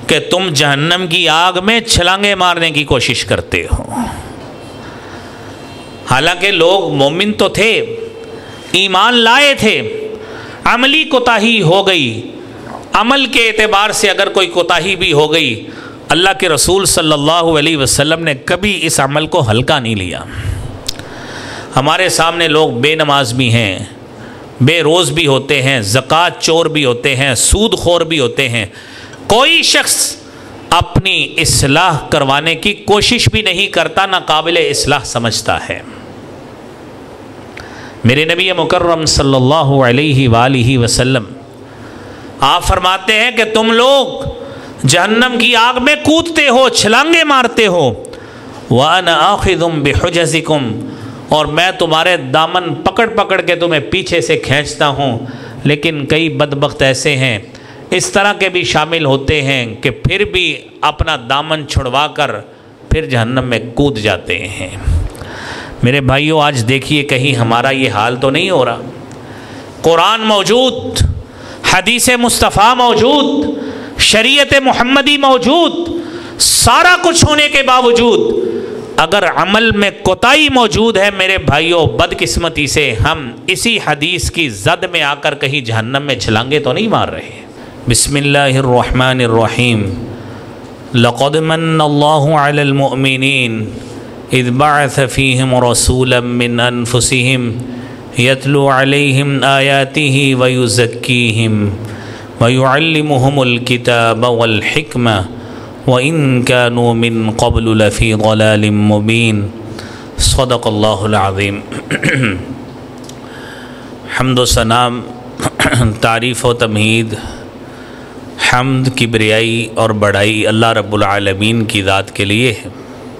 کہ تم جہنم کی آگ میں چھلانگیں مارنے کی کوشش کرتے ہو۔ حالانکہ لوگ مومن تو تھے، ایمان لائے تھے، عملی کوتاہی ہو گئی، عمل کے اعتبار سے اگر کوئی کوتاہی بھی ہو گئی، اللہ کے رسول صلی اللہ علیہ وسلم نے کبھی اس عمل کو ہلکا نہیں لیا۔ ہمارے سامنے لوگ بے نماز بھی ہیں، بے روز بھی ہوتے ہیں، زکوٰۃ چور بھی ہوتے ہیں، سود خور بھی ہوتے ہیں، کوئی شخص اپنی اصلاح کروانے کی کوشش بھی نہیں کرتا، نہ قابل اصلاح سمجھتا ہے۔ میرے نبی مکرم صلی اللہ علیہ وآلہ وسلم آپ فرماتے ہیں کہ تم لوگ جہنم کی آگ میں کودتے ہو، چھلانگیں مارتے ہو، وَأَنَا آخِذٌ بِحُجَزِكُمْ، اور میں تمہارے دامن پکڑ پکڑ کے تمہیں پیچھے سے کھینچتا ہوں۔ لیکن کئی بدبخت ایسے ہیں، اس طرح کے بھی شامل ہوتے ہیں کہ پھر بھی اپنا دامن چھڑوا کر پھر جہنم میں کود جاتے ہیں۔ میرے بھائیوں، آج دیکھیے کہیں ہمارا یہ حال تو نہیں ہو رہا۔ قرآن موجود، حدیث مصطفیٰ موجود، شریعت محمدی موجود، سارا کچھ ہونے کے باوجود اگر عمل میں کوتاہی موجود ہے میرے بھائیوں، بدقسمتی سے ہم اسی حدیث کی زد میں آ کر کہیں جہنم میں چھلانگے تو نہیں مار رہے۔ بسم اللہ الرحمن الرحیم۔ لقد من اللہ علی المؤمنین اذ بعث فیہم رسولا من انفسہم یتلو علیہم آیاتہ ویزکیہم ویعلمہم الکتاب والحکمہ وَإِن كَانُوا مِن قَبْلُ لَفِي ضَلَالٍ مُبِينٍ۔ صدق اللہ العظیم۔ حمد و ثنا، تعریف و تمہید، حمد، کبریائی اور بڑائی اللہ رب العالمین کی ذات کے لیے ہے۔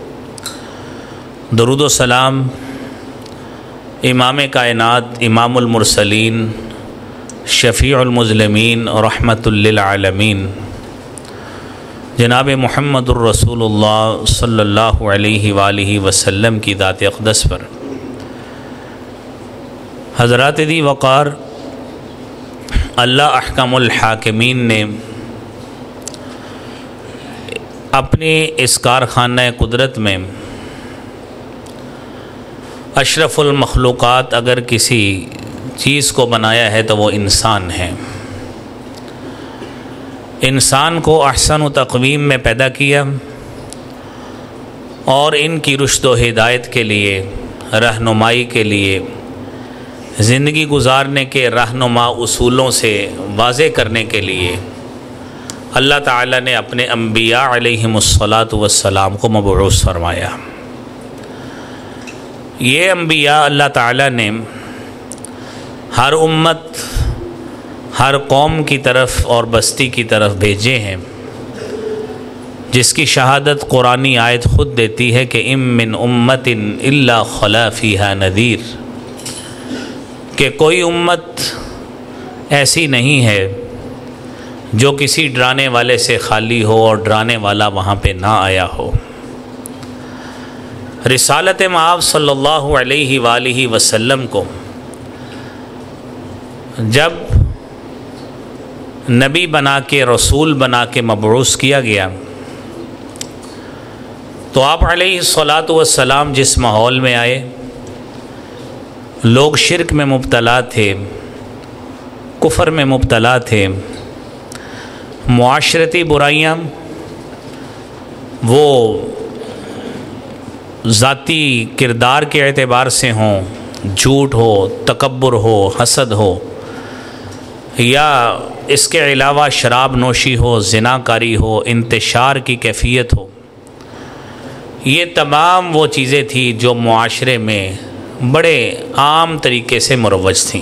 درود و سلام امام کائنات، امام المرسلین، شفیع المذنبین، رحمت للعالمین، جناب محمد الرسول اللہ صلی اللہ علیہ وآلہ وسلم کی ذات اقدس پر۔ حضرات دی وقار، اللہ احکم الحاکمین نے اپنے اس کارخانہ قدرت میں اشرف المخلوقات اگر کسی چیز کو بنایا ہے تو وہ انسان ہے۔ انسان کو احسن و تقویم میں پیدا کیا اور ان کی رشد و ہدایت کے لیے، رہنمائی کے لیے، زندگی گزارنے کے رہنما اصولوں سے واضح کرنے کے لیے اللہ تعالیٰ نے اپنے انبیاء علیہم الصلاۃ کو مبعوث فرمایا۔ یہ انبیاء اللہ تعالیٰ نے ہر امت، ہر قوم کی طرف اور بستی کی طرف بھیجے ہیں، جس کی شہادت قرآنی آیت خود دیتی ہے کہ ام من امت الا خلا فیہا نذیر، کہ کوئی امت ایسی نہیں ہے جو کسی ڈرانے والے سے خالی ہو اور ڈرانے والا وہاں پہ نہ آیا ہو۔ رسالت مآب صلی اللہ علیہ وآلہ وسلم کو جب نبی بنا کے، رسول بنا کے مبعوث کیا گیا تو آپ علیہ الصلاۃ والسلام جس ماحول میں آئے، لوگ شرک میں مبتلا تھے، کفر میں مبتلا تھے، معاشرتی برائیاں وہ ذاتی کردار کے اعتبار سے ہوں، جھوٹ ہو، تکبر ہو، حسد ہو، یا اس کے علاوہ شراب نوشی ہو، زنا کاری ہو، انتشار کی کیفیت ہو، یہ تمام وہ چیزیں تھیں جو معاشرے میں بڑے عام طریقے سے مروج تھیں۔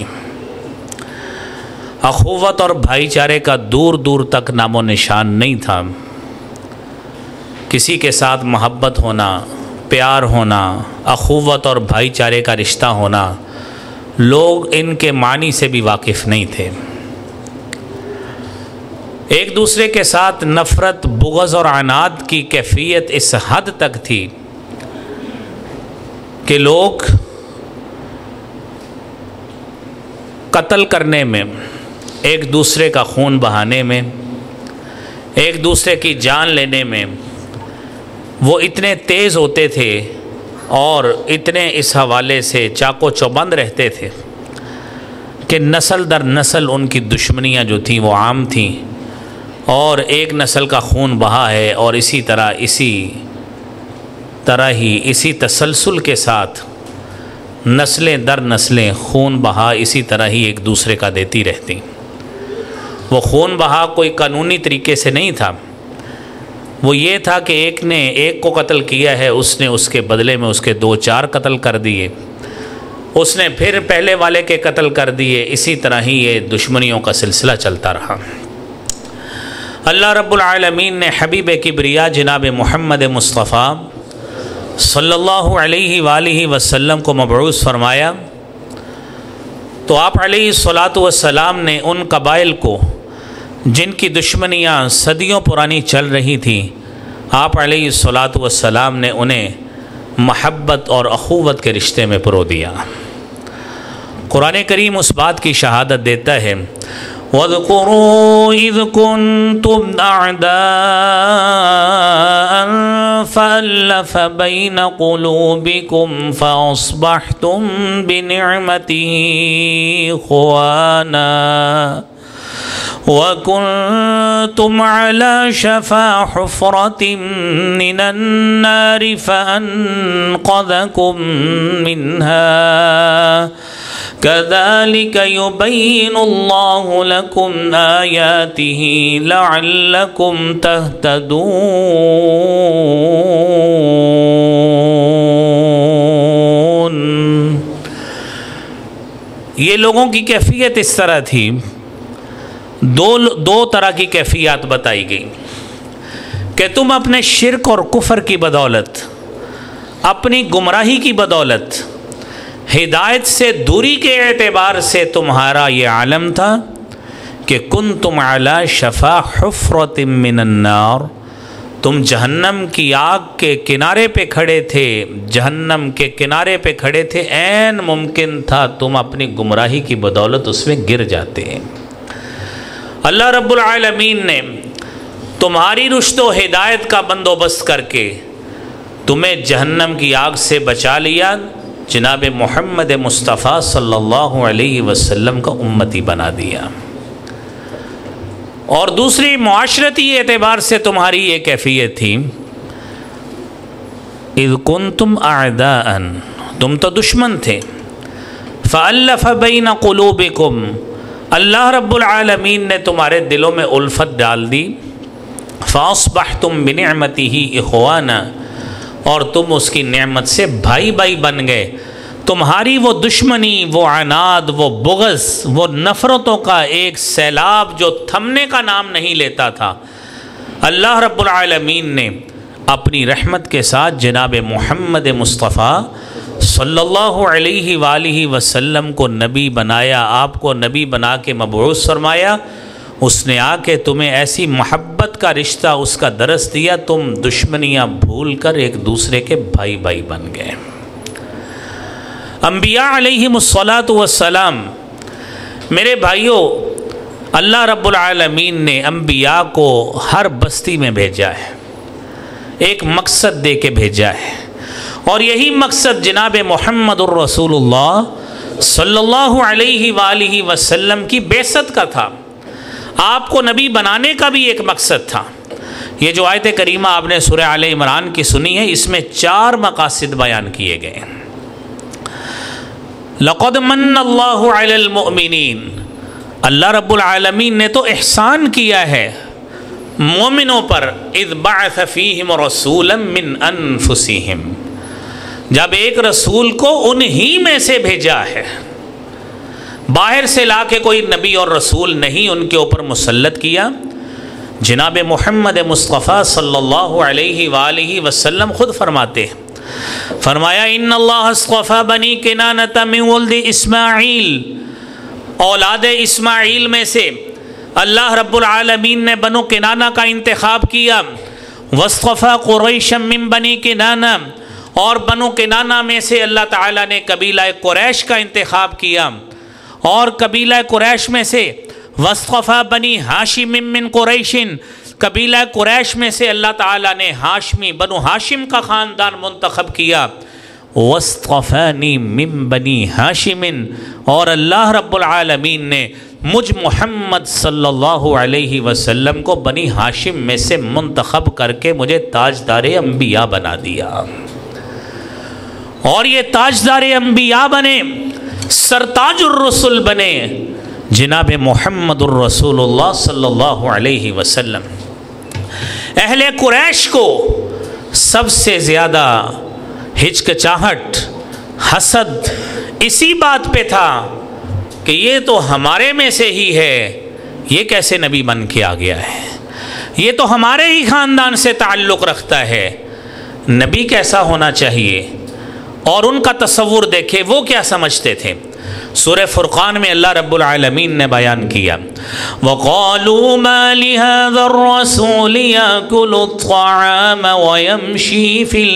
اخوت اور بھائی چارے کا دور دور تک نام و نشان نہیں تھا۔ کسی کے ساتھ محبت ہونا، پیار ہونا، اخوت اور بھائی چارے کا رشتہ ہونا، لوگ ان کے معنی سے بھی واقف نہیں تھے۔ ایک دوسرے کے ساتھ نفرت، بغض اور عناد کی کیفیت اس حد تک تھی کہ لوگ قتل کرنے میں، ایک دوسرے کا خون بہانے میں، ایک دوسرے کی جان لینے میں وہ اتنے تیز ہوتے تھے اور اتنے اس حوالے سے چاق و چوبند رہتے تھے کہ نسل در نسل ان کی دشمنیاں جو تھیں وہ عام تھیں، اور ایک نسل کا خون بہا ہے اور اسی طرح ہی اسی تسلسل کے ساتھ نسلیں در نسلیں خون بہا اسی طرح ہی ایک دوسرے کا دیتی رہتی۔ وہ خون بہا کوئی قانونی طریقے سے نہیں تھا، وہ یہ تھا کہ ایک نے ایک کو قتل کیا ہے، اس نے اس کے بدلے میں اس کے 2-4 قتل کر دیے، اس نے پھر پہلے والے کے قتل کر دیے، اسی طرح ہی یہ دشمنیوں کا سلسلہ چلتا رہا۔ اللہ رب العالمین نے حبیب کبریا جناب محمد مصطفیٰ صلی اللہ علیہ وآلہ وسلم کو مبعوث فرمایا، تو آپ علیہ الصلاۃ والسلام نے ان قبائل کو جن کی دشمنیاں صدیوں پرانی چل رہی تھیں، آپ علیہ الصلاۃ والسلام نے انہیں محبت اور اخوت کے رشتے میں پرو دیا۔ قرآن کریم اس بات کی شہادت دیتا ہے، وَاذْكُرُوا إِذْ كُنْتُمْ أَعْدَاءً فَأَلَّفَ بَيْنَ قُلُوبِكُمْ فَأَصْبَحْتُمْ بِنِعْمَتِهِ إِخْوَانًا وَكُنْتُمْ عَلَى شَفَا حُفْرَةٍ مِّنَ النَّارِ فَأَنْقَذَكُمْ مِنْهَا كَذَلِكَ يُبَيِّنُ اللَّهُ لَكُمْ آيَاتِهِ لَعَلَّكُمْ تَهْتَدُونَ۔ یہ لوگوں کی کیفیت اس طرح تھی، دو طرح کی کیفیات بتائی گئی کہ تم اپنے شرک اور کفر کی بدولت، اپنی گمراہی کی بدولت، ہدایت سے دوری کے اعتبار سے تمہارا یہ عالم تھا کہ کنتم علی شفا حفرۃ من النار، تم جہنم کی آگ کے کنارے پہ کھڑے تھے، جہنم کے کنارے پہ کھڑے تھے، عین ممکن تھا تم اپنی گمراہی کی بدولت اس میں گر جاتے۔ اللہ رب العالمین نے تمہاری رشد و ہدایت کا بندوبست کر کے تمہیں جہنم کی آگ سے بچا لیا، جناب محمد مصطفیٰ صلی اللہ علیہ وسلم کا امتی بنا دیا۔ اور دوسری معاشرتی اعتبار سے تمہاری یہ کیفیت تھی، اذ کنتم اعداء، تم تو دشمن تھے، فألف بین قلوبکم، اللہ رب العالمین نے تمہارے دلوں میں الفت ڈال دی، فاصبحتم بنعمتہ اخوانا، اور تم اس کی نعمت سے بھائی بھائی بن گئے۔ تمہاری وہ دشمنی، وہ عناد، وہ بغض، وہ نفرتوں کا ایک سیلاب جو تھمنے کا نام نہیں لیتا تھا، اللہ رب العالمین نے اپنی رحمت کے ساتھ جناب محمد مصطفیٰ صلی اللہ علیہ وآلہ وسلم کو نبی بنایا، آپ کو نبی بنا کے مبعوث فرمایا۔ اس نے آ کے تمہیں ایسی محبت کا رشتہ اس کا درس دیا، تم دشمنیاں بھول کر ایک دوسرے کے بھائی بھائی بن گئے۔ انبیاء علیہم الصلاۃ والسلام، میرے بھائیوں، اللہ رب العالمین نے انبیاء کو ہر بستی میں بھیجا ہے، ایک مقصد دے کے بھیجا ہے، اور یہی مقصد جناب محمد الرسول اللہ صلی اللہ علیہ وآلہ وسلم کی بعثت کا تھا۔ آپ کو نبی بنانے کا بھی ایک مقصد تھا۔ یہ جو آیت کریمہ آپ نے سورہ آل عمران کی سنی ہے، اس میں 4 مقاصد بیان کیے گئے ہیں۔ لَقَدْ مَنَّ اللَّهُ عَلَى الْمُؤْمِنِينَ، اللہ رب العالمین نے تو احسان کیا ہے مومنوں پر، اِذْ بَعَثَ فِيهِمْ رَسُولًا مِّنْ أَنفُسِهِمْ، جب ایک رسول کو انہی میں سے بھیجا ہے، باہر سے لا کے کوئی نبی اور رسول نہیں ان کے اوپر مسلط کیا۔ جناب محمد مصطفیٰ صلی اللہ علیہ وآلہ وسلم خود فرماتے ہیں، فرمایا ان اللہ اصطفیٰ بنی کنانۃ من ولد اسماعیل، اولاد اسماعیل میں سے اللہ رب العالمین نے بنو کنانہ کا انتخاب کیا، واصطفیٰ قریشا من بنی کنانہ، اور بنو کنانہ میں سے اللہ تعالیٰ نے قبیلہ قریش کا انتخاب کیا، اور قبیلہ قریش میں سے واصطفیٰ بنی ہاشم من قریش، قبیلہ قریش میں سے اللہ تعالیٰ نے ہاشمی بنو ہاشم کا خاندان منتخب کیا، وَاصْطَفَانِي مِن بَنِي هَاشِمٍ، اور اللہ رب العالمین نے مجھ محمد صلی اللہ علیہ وسلم کو بنی ہاشم میں سے منتخب کر کے مجھے تاجدار انبیاء بنا دیا، اور یہ تاجدار انبیاء بنے، سرتاج الرسل بنے جناب محمد الرسول اللہ صلی اللہ علیہ وسلم۔ اہل قریش کو سب سے زیادہ ہچکچاہٹ، حسد اسی بات پہ تھا کہ یہ تو ہمارے میں سے ہی ہے، یہ کیسے نبی بن کے آ گیا ہے، یہ تو ہمارے ہی خاندان سے تعلق رکھتا ہے، نبی کیسا ہونا چاہیے۔ اور ان کا تصور دیکھے وہ کیا سمجھتے تھے۔ سورہ فرقان میں اللہ رب العالمین نے بیان کیا، وَقَالُوا مَا لِهَذَا الرَّسُولِ يَأْكُلُ الطَّعَامَ وَيَمْشِي فِي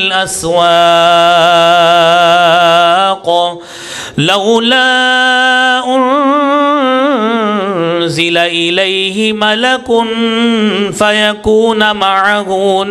الْأَسْوَاقِ لَوْلَا أُنزِلَ إِلَيْهِ مَلَكٌ فَيَكُونَ مَعَهُ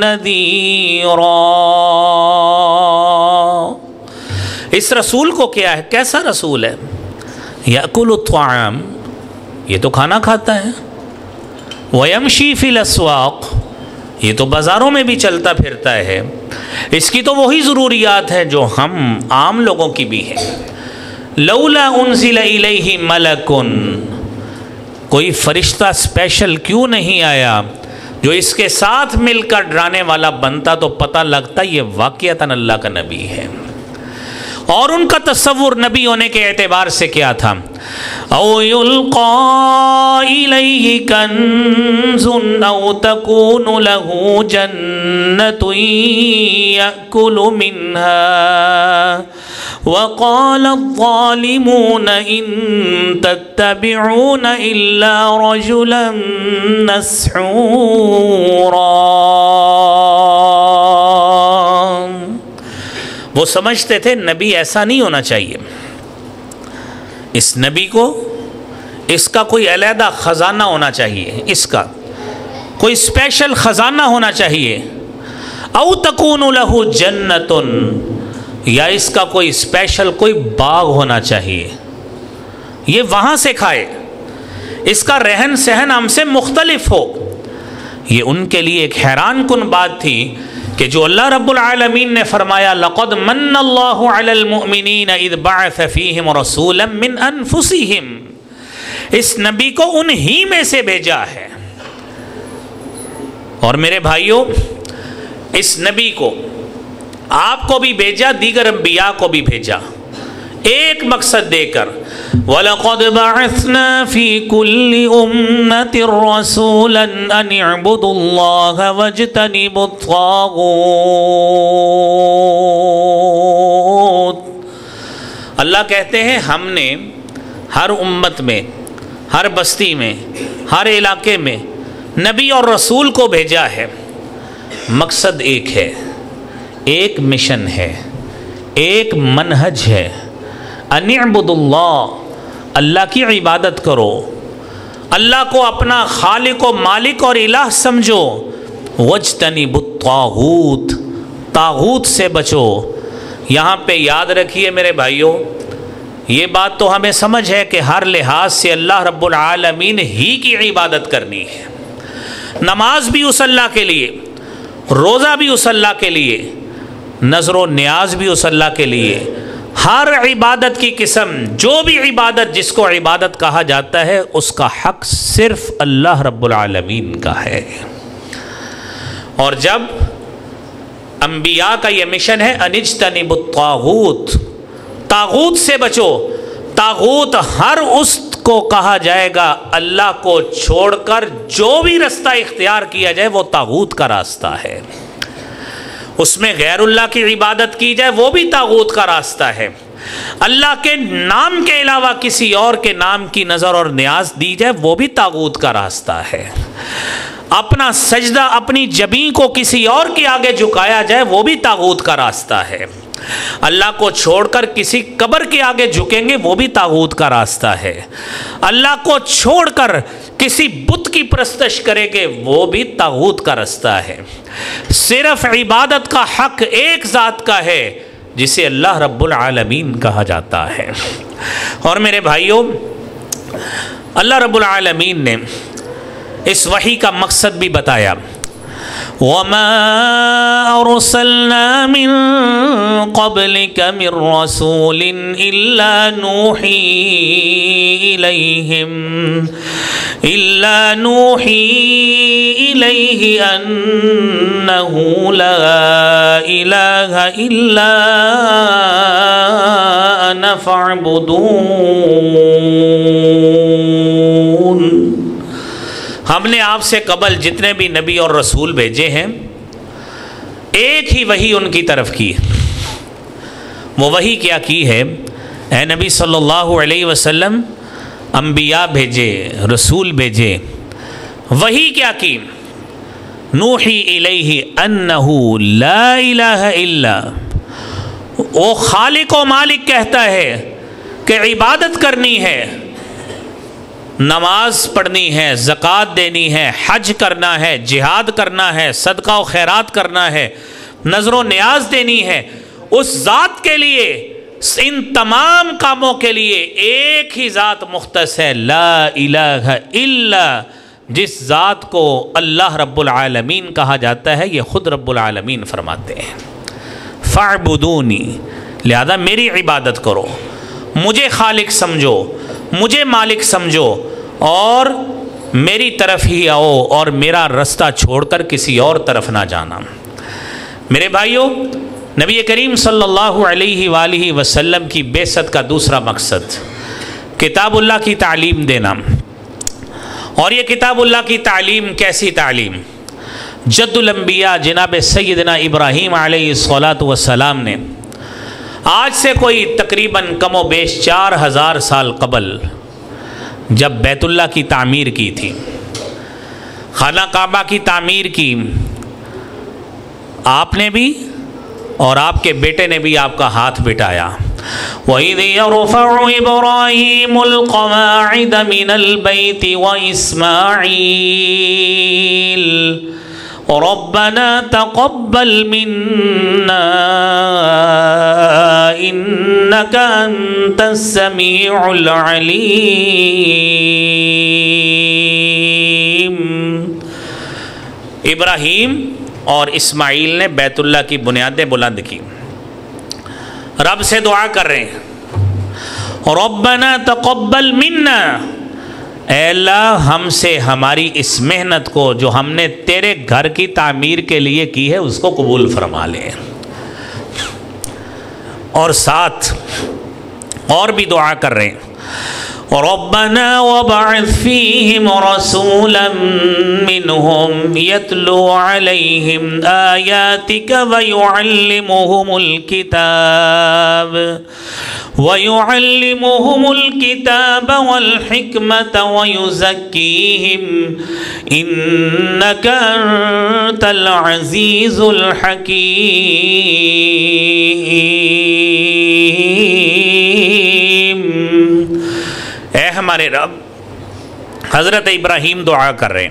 نَذِيرًا۔ اس رسول کو کیا ہے، کیسا رسول ہے؟ یأکل الطعام، یہ تو کھانا کھاتا ہے، ویمشی فی الاسواق، یہ تو بازاروں میں بھی چلتا پھرتا ہے، اس کی تو وہی ضروریات ہیں جو ہم عام لوگوں کی بھی ہیں۔ لولا انزل الیہ ملک، کوئی فرشتہ اسپیشل کیوں نہیں آیا جو اس کے ساتھ مل کر ڈرانے والا بنتا تو پتہ لگتا یہ واقعتاً اللہ کا نبی ہے۔ اور ان کا تصور نبی ہونے کے اعتبار سے کیا تھا، او یلقا الیہ کنز او تکون لہ جنت یأکل منها وقال الظالمون ان تتبعون الا رجلا مسحورا۔ وہ سمجھتے تھے نبی ایسا نہیں ہونا چاہیے، اس نبی کو اس کا کوئی علیحدہ خزانہ ہونا چاہیے، اس کا کوئی اسپیشل خزانہ ہونا چاہیے، او تکون لہ جنت، یا اس کا کوئی اسپیشل کوئی باغ ہونا چاہیے، یہ وہاں سے کھائے، اس کا رہن سہن ہم سے مختلف ہو۔ یہ ان کے لیے ایک حیران کن بات تھی کہ جو اللہ رب العالمین نے فرمایا لَقَدْ مَنَّ اللَّهُ عَلَى الْمُؤْمِنِينَ إِذْ بَعَثَ فِيهِمْ رَسُولًا مِّنْ أَنفُسِهِمْ، اس نبی کو انہی میں سے بھیجا ہے۔ اور میرے بھائیوں، اس نبی کو آپ کو بھی بھیجا، دیگر انبیاء کو بھی بھیجا، ایک مقصد دے کر، وَلَقَدْ بَعَثْنَا فِي كُلِّ أُمَّةٍ رَسُولًا أَنِ اعْبُدُوا اللَّهَ وَاجْتَنِبُوا الطَّاغُوتَ۔ اللہ کہتے ہیں ہم نے ہر امت میں، ہر بستی میں، ہر علاقے میں نبی اور رسول کو بھیجا ہے، مقصد ایک ہے، ایک مشن ہے، ایک منہج ہے، ان اعبدوا اللہ، اللہ کی عبادت کرو، اللہ کو اپنا خالق و مالک اور الہ سمجھو، واجتنبوا الطاغوت، طاغوت سے بچو۔ یہاں پہ یاد رکھیے میرے بھائیوں، یہ بات تو ہمیں سمجھ ہے کہ ہر لحاظ سے اللہ رب العالمین ہی کی عبادت کرنی ہے، نماز بھی اس اللہ کے لیے، روزہ بھی اس اللہ کے لیے، نظر و نیاز بھی اس اللہ کے لیے، ہر عبادت کی قسم، جو بھی عبادت جس کو عبادت کہا جاتا ہے اس کا حق صرف اللہ رب العالمین کا ہے۔ اور جب انبیاء کا یہ مشن ہے ان اجتنبوا الطاغوت، طاغوت سے بچو، طاغوت ہر اس کو کہا جائے گا اللہ کو چھوڑ کر جو بھی رستہ اختیار کیا جائے وہ طاغوت کا راستہ ہے، اس میں غیر اللہ کی عبادت کی جائے وہ بھی طاغوت کا راستہ ہے، اللہ کے نام کے علاوہ کسی اور کے نام کی نظر اور نیاز دی جائے وہ بھی طاغوت کا راستہ ہے، اپنا سجدہ اپنی جبین کو کسی اور کے آگے جھکایا جائے وہ بھی طاغوت کا راستہ ہے، اللہ کو چھوڑ کر کسی قبر کے آگے جھکیں گے وہ بھی طاغوت کا راستہ ہے، اللہ کو چھوڑ کر کسی بت کی پرستش کرے گے وہ بھی طاغوت کا رستہ ہے۔ صرف عبادت کا حق ایک ذات کا ہے جسے اللہ رب العالمین کہا جاتا ہے۔ اور میرے بھائیوں، اللہ رب العالمین نے اس وحی کا مقصد بھی بتایا، وَمَا أَرْسَلْنَا مِن قَبْلِكَ مِن رَّسُولٍ إِلَّا نُوحِي إِلَيْهِ أَنَّهُ لَا إِلَٰهَ إِلَّا أَنَا فَاعْبُدُونِ۔ ہم نے آپ سے قبل جتنے بھی نبی اور رسول بھیجے ہیں ایک ہی وحی ان کی طرف کی ہے۔ وہ وحی کیا کی ہے؟ اے نبی صلی اللہ علیہ وسلم، انبیاء بھیجے، رسول بھیجے، وحی کیا کی؟ نوحی الیہ انہ لا الہ الا، وہ خالق و مالک کہتا ہے کہ عبادت کرنی ہے، نماز پڑھنی ہے، زکوٰۃ دینی ہے، حج کرنا ہے، جہاد کرنا ہے، صدقہ و خیرات کرنا ہے، نذر و نیاز دینی ہے، اس ذات کے لیے، ان تمام کاموں کے لیے ایک ہی ذات مختص ہے، لا الہ الا، جس ذات کو اللہ رب العالمین کہا جاتا ہے یہ خود رب العالمین فرماتے ہیں، فاعبدونی، لہذا میری عبادت کرو، مجھے خالق سمجھو، مجھے مالک سمجھو، اور میری طرف ہی آؤ اور میرا رستہ چھوڑ کر کسی اور طرف نہ جانا۔ میرے بھائیوں، نبی کریم صلی اللہ علیہ وآلہ وسلم کی بعثت کا دوسرا مقصد کتاب اللہ کی تعلیم دینا، اور یہ کتاب اللہ کی تعلیم کیسی تعلیم؟ جد الانبیاء جناب سیدنا ابراہیم علیہ السلام نے آج سے کوئی تقریباً کم و بیش 4000 سال قبل جب بیت اللہ کی تعمیر کی تھی، خانہ کعبہ کی تعمیر کی، آپ نے بھی اور آپ کے بیٹے نے بھی آپ کا ہاتھ بٹایا۔ وَإِذْ يَرْفَعُ إِبْرَاهِيمُ الْقَوَاعِدَ مِنَ الْبَيْتِ وَإِسْمَاعِيلُ رَبَّنَا تَقَبَّلْ مِنَّا إِنَّكَ أَنْتَ السَّمِيعُ الْعَلِيمُ۔ ابراہیم اور اسماعیل نے بیت اللہ کی بنیادیں بلند کی، رب سے دعا کر رہے ہیں، ربنا تقبل منا، اے اللہ ہم سے ہماری اس محنت کو جو ہم نے تیرے گھر کی تعمیر کے لیے کی ہے اس کو قبول فرما لے۔ اور ساتھ اور بھی دعا کر رہے ہیں، ربنا وابعث فيهم رسولا منهم يتلو عليهم آياتك ويعلمهم الكتاب والحكمة ويزكيهم إنك أنت العزيز الحكيم۔ اے ہمارے رب، حضرت ابراہیم دعا کر رہے ہیں،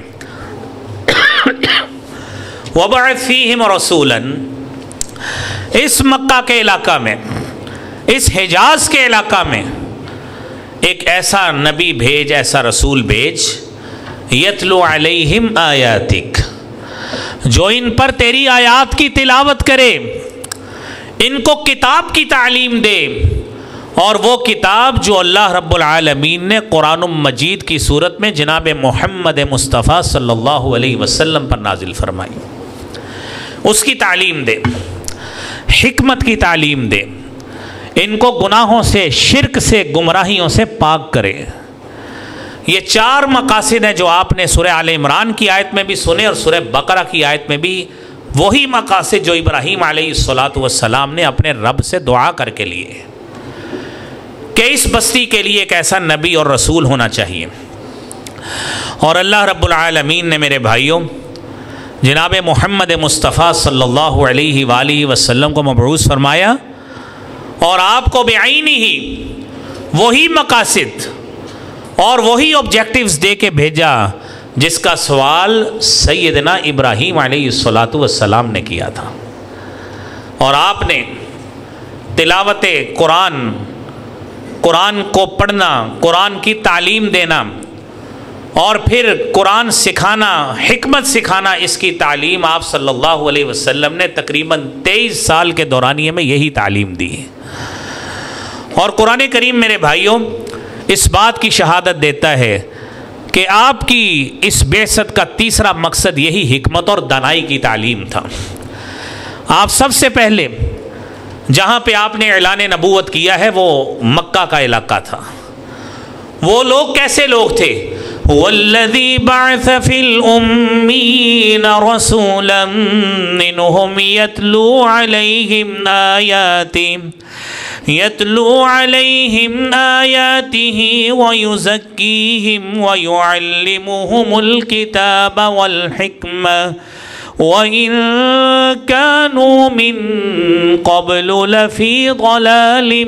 وَبَعِثْ فِيهِمْ رَسُولًا، اس مکہ کے علاقہ میں، اس حجاز کے علاقہ میں ایک ایسا نبی بھیج، ایسا رسول بھیج، یتلو علیہم آیاتک، جو ان پر تیری آیات کی تلاوت کرے، ان کو کتاب کی تعلیم دے، اور وہ کتاب جو اللہ رب العالمین نے قرآن مجید کی صورت میں جناب محمد مصطفیٰ صلی اللہ علیہ وسلم پر نازل فرمائی، اس کی تعلیم دے، حکمت کی تعلیم دے، ان کو گناہوں سے، شرک سے، گمراہیوں سے پاک کرے۔ یہ 4 مقاصد ہیں جو آپ نے سورہ آل عمران کی آیت میں بھی سنے اور سورہ بقرہ کی آیت میں بھی، وہی مقاصد جو ابراہیم علیہ السلام نے اپنے رب سے دعا کر کے لیے کہ اس بستی کے لیے ایک ایسا نبی اور رسول ہونا چاہیے۔ اور اللہ رب العالمین نے میرے بھائیوں جناب محمد مصطفیٰ صلی اللہ علیہ وآلہ وسلم کو مبعوث فرمایا، اور آپ کو بعینہ ہی وہی مقاصد، اور وہی آبجیکٹیوز دے کے بھیجا جس کا سوال سیدنا ابراہیم علیہ السلام نے کیا تھا. اور آپ نے تلاوت قرآن کو پڑھنا، قرآن کی تعلیم دینا اور پھر قرآن سکھانا، حکمت سکھانا، اس کی تعلیم آپ صلی اللہ علیہ وسلم نے تقریباً 23 سال کے دورانیے میں یہی تعلیم دی ہے. اور قرآن کریم میرے بھائیوں اس بات کی شہادت دیتا ہے کہ آپ کی اس بعثت کا تیسرا مقصد یہی حکمت اور دانائی کی تعلیم تھا. آپ سب سے پہلے جہاں پہ آپ نے اعلان نبوت کیا ہے وہ مکہ کا علاقہ تھا. وہ لوگ کیسے لوگ تھے؟ وَالَّذِي بَعْثَ فِي الْأُمِّيِّينَ رَسُولًا مِّنْهُمْ يَتْلُو عَلَيْهِمْ آيَاتِهِ وَيُزَكِّيهِمْ وَيُعَلِّمُهُمُ الْكِتَابَ وَالْحِكْمَةَ وَإِن كَانُوا مِن قَبْلُ لَفِي ضَلَالٍ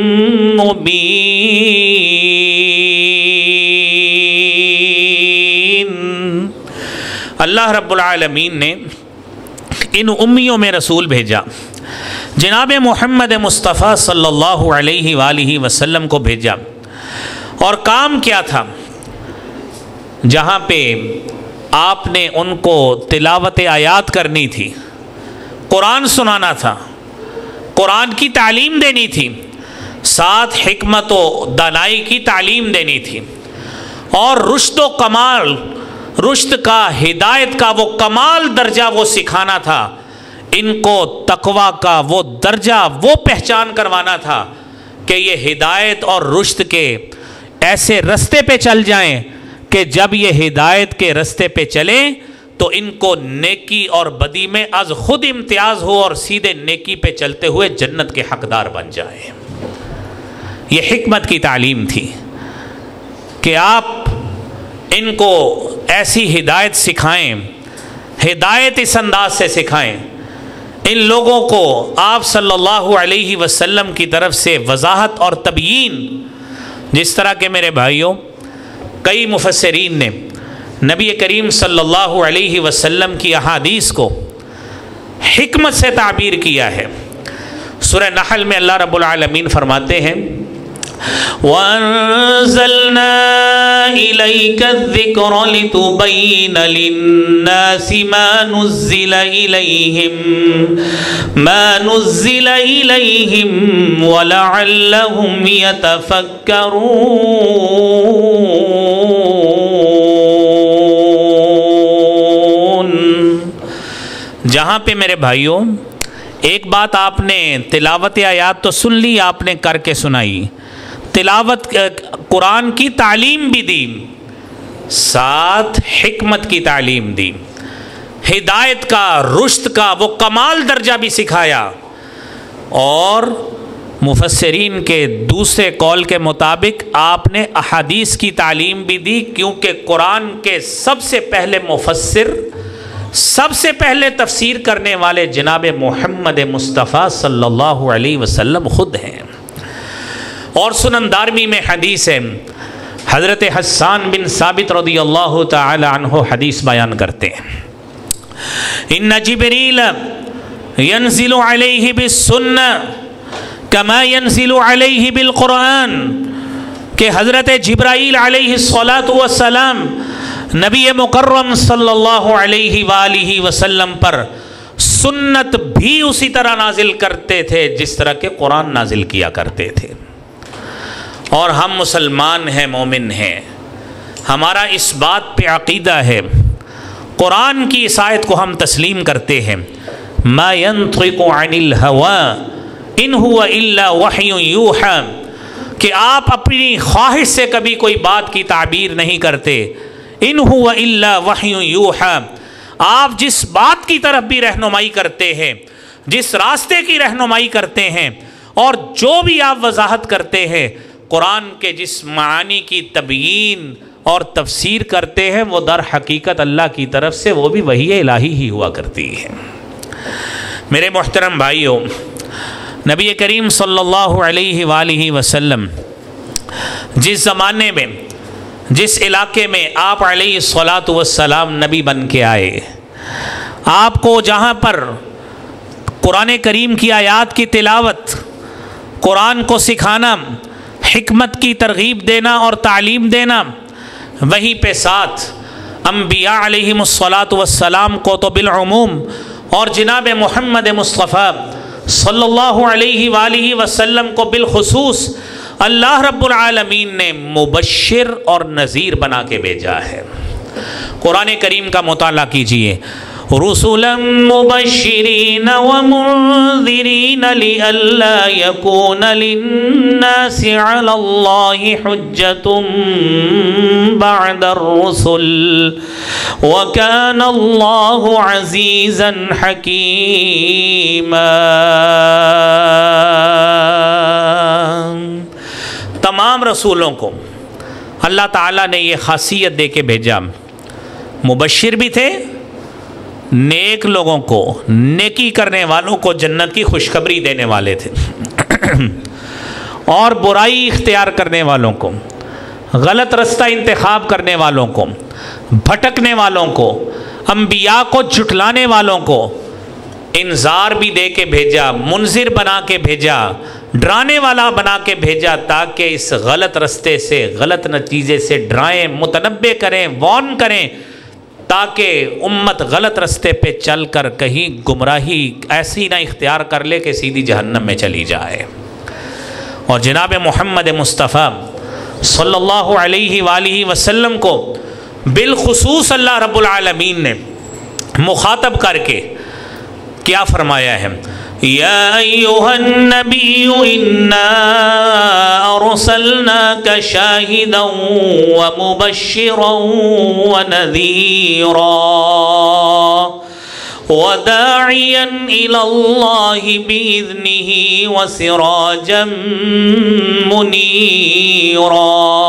مُبِينٍ. اللہ رب العالمین نے ان امیوں میں رسول بھیجا، جناب محمد مصطفیٰ صلی اللہ علیہ وآلہ وسلم کو بھیجا. اور کام کیا تھا؟ جہاں پہ آپ نے ان کو تلاوت آیات کرنی تھی، قرآن سنانا تھا، قرآن کی تعلیم دینی تھی، ساتھ حکمت و دانائی کی تعلیم دینی تھی، اور رشد و کمال، رشد کا، ہدایت کا وہ کمال درجہ وہ سکھانا تھا. ان کو تقویٰ کا وہ درجہ وہ پہچان کروانا تھا کہ یہ ہدایت اور رشد کے ایسے رستے پہ چل جائیں کہ جب یہ ہدایت کے رستے پہ چلیں تو ان کو نیکی اور بدی میں از خود امتیاز ہو اور سیدھے نیکی پہ چلتے ہوئے جنت کے حقدار بن جائیں. یہ حکمت کی تعلیم تھی کہ آپ ان کو ایسی ہدایت سکھائیں، ہدایت اس انداز سے سکھائیں. ان لوگوں کو آپ صلی اللہ علیہ وسلم کی طرف سے وضاحت اور تبیین، جس طرح کہ میرے بھائیوں کئی مفسرین نے نبی کریم صلی اللہ علیہ وسلم کی احادیث کو حکمت سے تعبیر کیا ہے. سورہ نحل میں اللہ رب العالمین فرماتے ہیں وَأَنزَلْنَا إِلَيْكَ الذِّكْرَ لِتُبَيِّنَ لِلنَّاسِ مَا نُزِّلَ إِلَيْهِمْ وَلَعَلَّهُمْ يَتَفَكَّرُونَ. جہاں پہ میرے بھائیوں ایک بات آپ نے تلاوت آیات تو سن لی، آپ نے کر کے سنائی، تلاوت قرآن کی تعلیم بھی دی، ساتھ حکمت کی تعلیم دی، ہدایت کا، رشد کا وہ کمال درجہ بھی سکھایا. اور مفسرین کے دوسرے قول کے مطابق آپ نے احادیث کی تعلیم بھی دی، کیونکہ قرآن کے سب سے پہلے مفسر، سب سے پہلے تفسیر کرنے والے جناب محمد مصطفیٰ صلی اللہ علیہ وسلم خود ہیں. اور سنن دارمی میں حدیث ہے، حضرت حسان بن ثابت رضی اللہ تعالی عنہ حدیث بیان کرتے ہیں ان جبریل ينزل علیہ بالسنہ کما ينزل علیہ بالقرآن، کہ حضرت جبرائیل علیہ السلام نبی مکرم صلی اللہ علیہ وآلہ وسلم پر سنت بھی اسی طرح نازل کرتے تھے جس طرح کہ قرآن نازل کیا کرتے تھے. اور ہم مسلمان ہیں، مومن ہیں، ہمارا اس بات پہ عقیدہ ہے، قرآن کی اس آیت کو ہم تسلیم کرتے ہیں ما ينطق عن الهوى ان هو الا وحی یوحى، کہ آپ اپنی خواہش سے کبھی کوئی بات کی تعبیر نہیں کرتے. ان هو الا وحی یوحى، آپ جس بات کی طرف بھی رہنمائی کرتے ہیں، جس راستے کی رہنمائی کرتے ہیں، اور جو بھی آپ وضاحت کرتے ہیں، قرآن کے جس معانی کی تبیین اور تفسیر کرتے ہیں، وہ در حقیقت اللہ کی طرف سے وہ بھی وحی الہی ہی ہوا کرتی ہے. میرے محترم بھائیوں، نبی کریم صلی اللہ علیہ وآلہ وسلم جس زمانے میں جس علاقے میں آپ علیہ الصلاۃ والسلام نبی بن کے آئے، آپ کو جہاں پر قرآن کریم کی آیات کی تلاوت، قرآن کو سکھانا، حکمت کی ترغیب دینا اور تعلیم دینا، وہیں پہ ساتھ انبیاء علیہم الصلاۃ والسلام کو تو بالعموم اور جناب محمد مصطفیٰ صلی اللہ علیہ وآلہ وسلم کو بالخصوص اللہ رب العالمین نے مبشر اور نذیر بنا کے بھیجا ہے۔ قرآن کریم کا مطالعہ کیجئے، رسلا مبشرین ومنذرین لئلا یکون للناس علی اللہ حجۃ بعد الرسل وکان اللہ عزیزا حکیما۔ تمام رسولوں کو اللہ تعالیٰ نے یہ خاصیت دے کے بھیجا، مبشر بھی تھے، نیک لوگوں کو، نیکی کرنے والوں کو جنت کی خوشخبری دینے والے تھے، اور برائی اختیار کرنے والوں کو، غلط رستہ انتخاب کرنے والوں کو، بھٹکنے والوں کو، انبیاء کو جھٹلانے والوں کو انذار بھی دے کے بھیجا، منذر بنا کے بھیجا، ڈرانے والا بنا کے بھیجا، تاکہ اس غلط رستے سے، غلط نتیجے سے ڈرائیں، متنبہ کریں، وارن کریں، تاکہ امت غلط رستے پہ چل کر کہیں گمراہی ایسی نہ اختیار کر لے کہ سیدھی جہنم میں چلی جائے۔ اور جناب محمد مصطفیٰ صلی اللہ علیہ وآلہ وسلم کو بالخصوص اللہ رب العالمین نے مخاطب کر کے کیا فرمایا ہے؟ یا ایہا النبی انا ارسلناک شاہدا ومبشرا ونذیرا وداعیا الی اللہ باذنہ وسراجا منیرا۔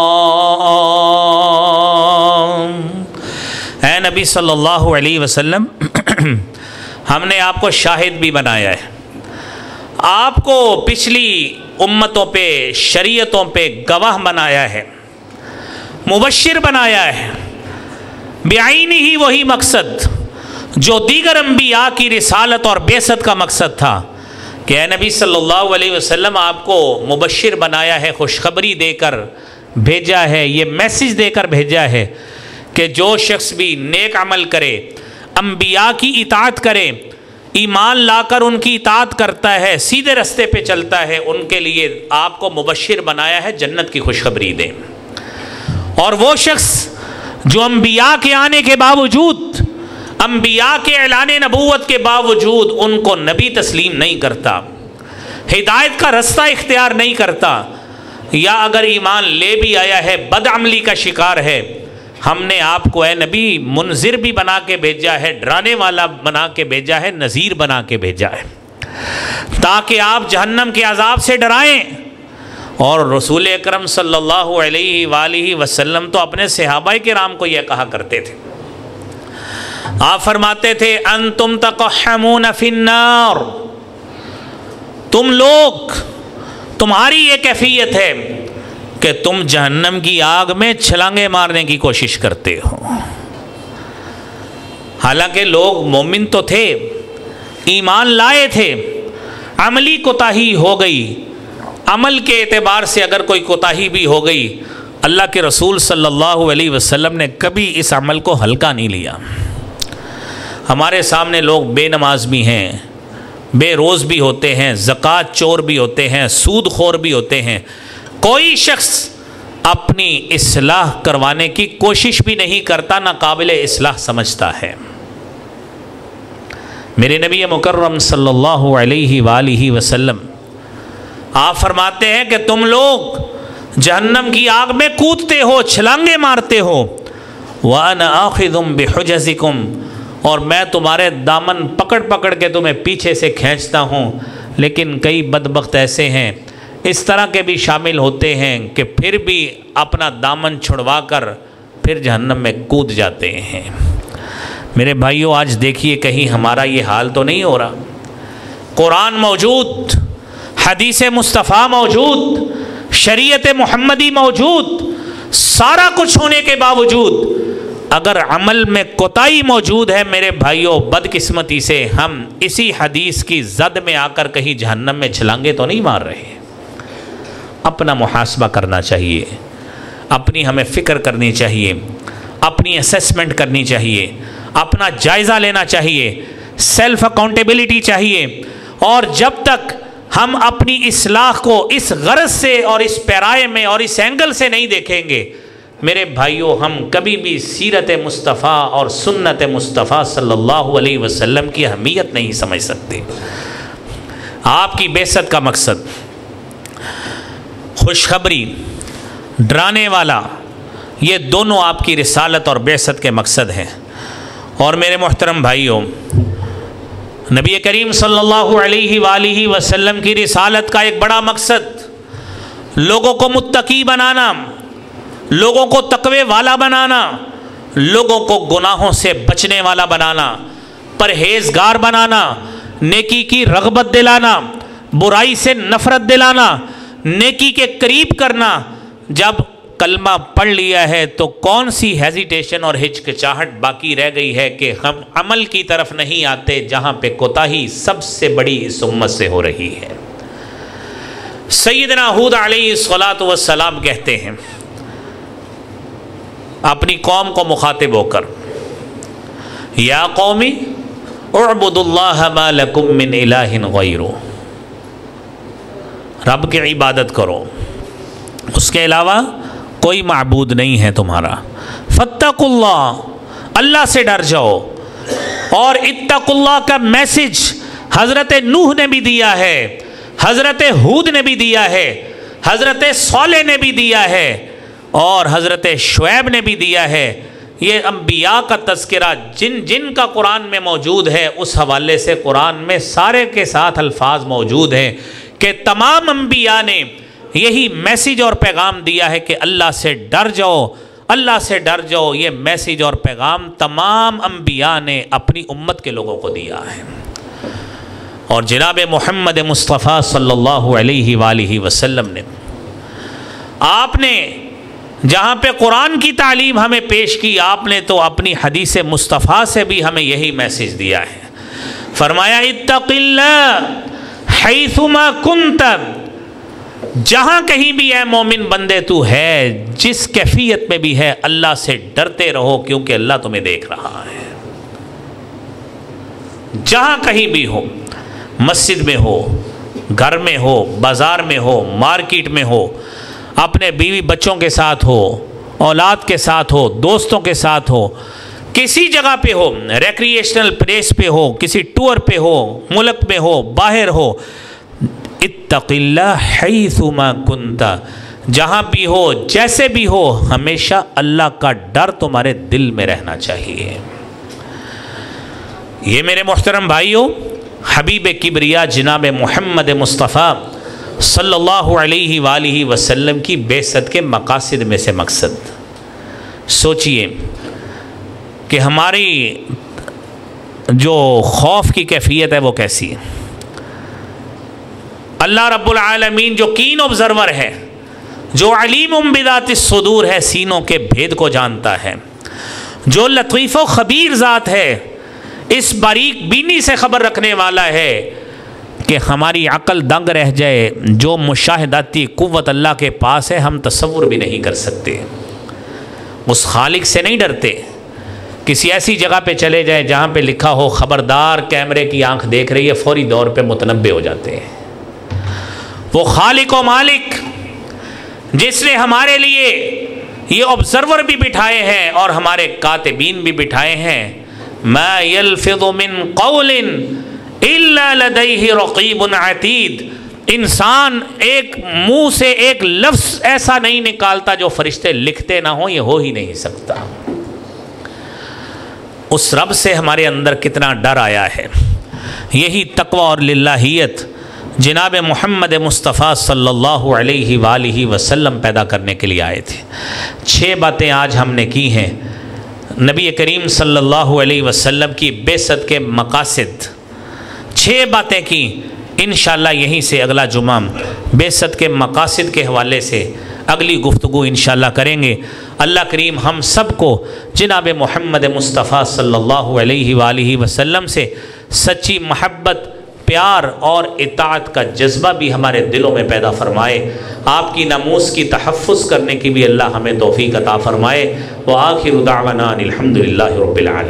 اے نبی صلی اللہ علیہ وسلم، ہم نے آپ کو شاہد بھی بنایا ہے، آپ کو پچھلی امتوں پہ، شریعتوں پہ گواہ بنایا ہے، مبشر بنایا ہے، بعینی ہی وہی مقصد جو دیگر انبیاء کی رسالت اور بعثت کا مقصد تھا کہ اے نبی صلی اللہ علیہ وسلم، آپ کو مبشر بنایا ہے، خوشخبری دے کر بھیجا ہے، یہ میسج دے کر بھیجا ہے کہ جو شخص بھی نیک عمل کرے، انبیاء کی اطاعت کرے، ایمان لا کر ان کی اطاعت کرتا ہے، سیدھے رستے پہ چلتا ہے، ان کے لیے آپ کو مبشر بنایا ہے، جنت کی خوشخبری دے۔ اور وہ شخص جو انبیاء کے آنے کے باوجود، انبیاء کے اعلان نبوت کے باوجود ان کو نبی تسلیم نہیں کرتا، ہدایت کا رستہ اختیار نہیں کرتا، یا اگر ایمان لے بھی آیا ہے بدعملی کا شکار ہے، ہم نے آپ کو اے نبی منذر بھی بنا کے بھیجا ہے، ڈرانے والا بنا کے بھیجا ہے، نذیر بنا کے بھیجا ہے، تاکہ آپ جہنم کے عذاب سے ڈرائیں۔ اور رسول اکرم صلی اللہ علیہ وآلہ وسلم تو اپنے صحابہ کرام کو یہ کہا کرتے تھے، آپ فرماتے تھے انتم تقحمون فی النار، تم لوگ، تمہاری یہ کیفیت ہے کہ تم جہنم کی آگ میں چھلانگیں مارنے کی کوشش کرتے ہو۔ حالانکہ لوگ مومن تو تھے، ایمان لائے تھے، عملی کوتاہی ہو گئی، عمل کے اعتبار سے اگر کوئی کوتاہی بھی ہو گئی، اللہ کے رسول صلی اللہ علیہ وسلم نے کبھی اس عمل کو ہلکا نہیں لیا۔ ہمارے سامنے لوگ بے نماز بھی ہیں، بے روز بھی ہوتے ہیں، زکوٰۃ چور بھی ہوتے ہیں، سود خور بھی ہوتے ہیں، کوئی شخص اپنی اصلاح کروانے کی کوشش بھی نہیں کرتا، نہ قابل اصلاح سمجھتا ہے۔ میرے نبی مکرم صلی اللہ علیہ وآلہ وسلم آپ فرماتے ہیں کہ تم لوگ جہنم کی آگ میں کودتے ہو، چھلانگیں مارتے ہو، وَأَنَا آخِذٌ بِحُجَزِكُمْ، اور میں تمہارے دامن پکڑ پکڑ کے تمہیں پیچھے سے کھینچتا ہوں۔ لیکن کئی بدبخت ایسے ہیں، اس طرح کے بھی شامل ہوتے ہیں کہ پھر بھی اپنا دامن چھڑوا کر پھر جہنم میں کود جاتے ہیں۔ میرے بھائیوں، آج دیکھیے کہیں ہمارا یہ حال تو نہیں ہو رہا۔ قرآن موجود، حدیث مصطفیٰ موجود، شریعت محمدی موجود، سارا کچھ ہونے کے باوجود اگر عمل میں کوتاہی موجود ہے میرے بھائیوں، بدقسمتی سے ہم اسی حدیث کی زد میں آ کر کہیں جہنم میں چھلانگے تو نہیں مار رہے۔ اپنا محاسبہ کرنا چاہیے، اپنی ہمیں فکر کرنی چاہیے، اپنی اسیسمنٹ کرنی چاہیے، اپنا جائزہ لینا چاہیے، سیلف اکاؤنٹیبلٹی چاہیے۔ اور جب تک ہم اپنی اصلاح کو اس غرض سے اور اس پیرائے میں اور اس اینگل سے نہیں دیکھیں گے میرے بھائیوں، ہم کبھی بھی سیرت مصطفیٰ اور سنت مصطفیٰ صلی اللہ علیہ وسلم کی اہمیت نہیں سمجھ سکتے۔ آپ کی بعثت کا مقصد خوشخبری، ڈرانے والا، یہ دونوں آپ کی رسالت اور بعثت کے مقصد ہیں۔ اور میرے محترم بھائیوں، نبی کریم صلی اللہ علیہ وآلہ وسلم کی رسالت کا ایک بڑا مقصد لوگوں کو متقی بنانا، لوگوں کو تقوی والا بنانا، لوگوں کو گناہوں سے بچنے والا بنانا، پرہیزگار بنانا، نیکی کی رغبت دلانا، برائی سے نفرت دلانا، نیکی کے قریب کرنا۔ جب کلمہ پڑھ لیا ہے تو کون سی ہیزیٹیشن اور ہچکچاہٹ باقی رہ گئی ہے کہ ہم عمل کی طرف نہیں آتے، جہاں پہ کوتاہی سب سے بڑی اس امت سے ہو رہی ہے۔ سیدنا ہود علیہ الصلوۃ والسلام کہتے ہیں اپنی قوم کو مخاطب ہو کر، یا قومی اعبدوا اللہ ما لکم من الہ غیرہ، رب کی عبادت کرو، اس کے علاوہ کوئی معبود نہیں ہے تمہارا۔ فاتقوا اللہ، اللہ سے ڈر جاؤ۔ اور اتقوا اللہ کا میسج حضرت نوح نے بھی دیا ہے، حضرت ہود نے بھی دیا ہے، حضرت صالح نے بھی دیا ہے، اور حضرت شعیب نے بھی دیا ہے۔ یہ انبیاء کا تذکرہ جن کا قرآن میں موجود ہے، اس حوالے سے قرآن میں سارے کے ساتھ الفاظ موجود ہیں کہ تمام انبیاء نے یہی میسیج اور پیغام دیا ہے کہ اللہ سے ڈر جاؤ، اللہ سے ڈر جاؤ۔ یہ میسیج اور پیغام تمام انبیاء نے اپنی امت کے لوگوں کو دیا ہے۔ اور جناب محمد مصطفیٰ صلی اللہ علیہ وآلہ وسلم نے، آپ نے جہاں پہ قرآن کی تعلیم ہمیں پیش کی، آپ نے تو اپنی حدیث مصطفیٰ سے بھی ہمیں یہی میسیج دیا ہے۔ فرمایا اتق اللہ حیثما کنت، جہاں کہیں بھی اے مومن بندے تو ہے، جس کیفیت میں بھی ہے، اللہ سے ڈرتے رہو، کیونکہ اللہ تمہیں دیکھ رہا ہے۔ جہاں کہیں بھی ہو، مسجد میں ہو، گھر میں ہو، بازار میں ہو، مارکیٹ میں ہو، اپنے بیوی بچوں کے ساتھ ہو، اولاد کے ساتھ ہو، دوستوں کے ساتھ ہو، کسی جگہ پہ ہو، ریکریشنل پلیس پہ ہو، کسی ٹور پہ ہو، ملک میں ہو، باہر ہو، اتق اللہ حیثما کنت، جہاں بھی ہو، جیسے بھی ہو، ہمیشہ اللہ کا ڈر تمہارے دل میں رہنا چاہیے۔ یہ میرے محترم بھائیوں، حبیب کبریا جناب محمد مصطفیٰ صلی اللہ علیہ وآلہ وسلم کی بعثت کے مقاصد میں سے مقصد سوچئے کہ ہماری جو خوف کی کیفیت ہے وہ کیسی ہے۔ اللہ رب العالمین جو کین آبزرور ہے، جو علیم بذات الصدور ہے، سینوں کے بھید کو جانتا ہے، جو لطیف و خبیر ذات ہے، اس باریک بینی سے خبر رکھنے والا ہے کہ ہماری عقل دنگ رہ جائے، جو مشاہداتی قوت اللہ کے پاس ہے ہم تصور بھی نہیں کر سکتے۔ اس خالق سے نہیں ڈرتے، کسی ایسی جگہ پہ چلے جائیں جہاں پہ لکھا ہو خبردار کیمرے کی آنکھ دیکھ رہی ہے، فوری طور پہ متنبع ہو جاتے ہیں۔ وہ خالق و مالک جس نے ہمارے لیے یہ آبزرور بھی بٹھائے ہیں اور ہمارے کاتبین بھی بٹھائے ہیں، ما یلفظ من قول الا لدیہ رقیب عتید، انسان ایک منہ سے ایک لفظ ایسا نہیں نکالتا جو فرشتے لکھتے نہ ہوں، یہ ہو ہی نہیں سکتا۔ اس رب سے ہمارے اندر کتنا ڈر آیا ہے، یہی تقوی اور للہیت جناب محمد مصطفیٰ صلی اللہ علیہ وآلہ وسلم پیدا کرنے کے لیے آئے تھے۔ 6 باتیں آج ہم نے کی ہیں نبی کریم صلی اللہ علیہ وسلم کی بعثت کے مقاصد، 6 باتیں کی۔ انشاءاللہ یہیں سے اگلا جمعہ بعثت کے مقاصد کے حوالے سے اگلی گفتگو انشاءاللہ کریں گے۔ اللہ کریم ہم سب کو جناب محمد مصطفیٰ صلی اللہ علیہ وآلہ وسلم سے سچی محبت، پیار اور اطاعت کا جذبہ بھی ہمارے دلوں میں پیدا فرمائے۔ آپ کی ناموس کی تحفظ کرنے کی بھی اللہ ہمیں توفیق عطا فرمائے۔ وآخر دعوانا الحمد للہ رب العالمین۔